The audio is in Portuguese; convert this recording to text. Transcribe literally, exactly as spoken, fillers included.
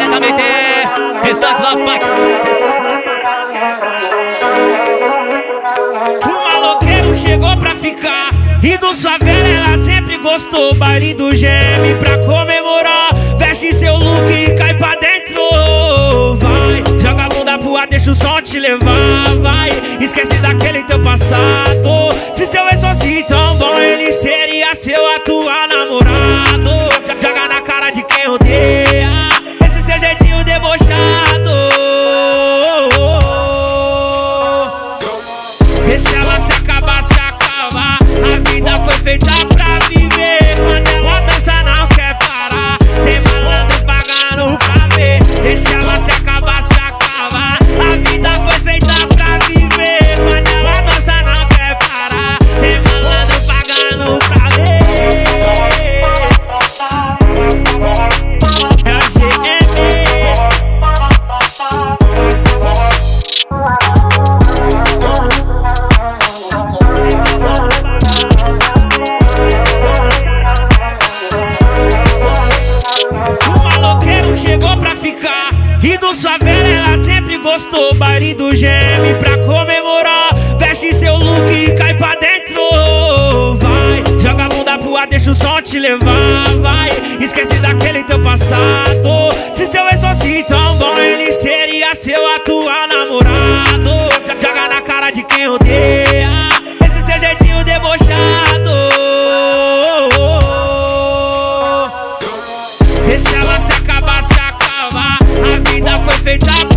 diretamente Restante Love Funk. O maloqueiro chegou pra ficar e do favela ela sempre gostou. Baile do geme pra comemorar. Veste seu look e cai pra dentro. Vai, joga a bunda pro ar, deixa o som te levar. Vai, esquece daquele teu passado. Se seu ex fosse tão bom, ele seria seu atual namorado. Joga na cara de quem odeia esse seu jeitinho debochado. Deixa ela se acabar, se acabar. A vida foi feita pra viver. Quando ela dança não quer parar. Tem malandro pagando pra ver. Deixa ela se acabar, se acabar. A vida foi feita pra viver. Quando ela dança não quer parar. Tem malandro pagando pra ver. É o G M. Chegou pra ficar e do favela ela sempre gostou. Baile do geme pra comemorar. Veste seu look e cai pra dentro. Vai, joga a bunda pro ar, deixa o som te levar. Vai, esquece daquele teu passado. Se seu ex fosse tão bom, ele seria seu atual namorado. Joga na cara de quem odeia esse seu jeitinho debochado. Deixa ela se acabar, se acabar. A vida foi feita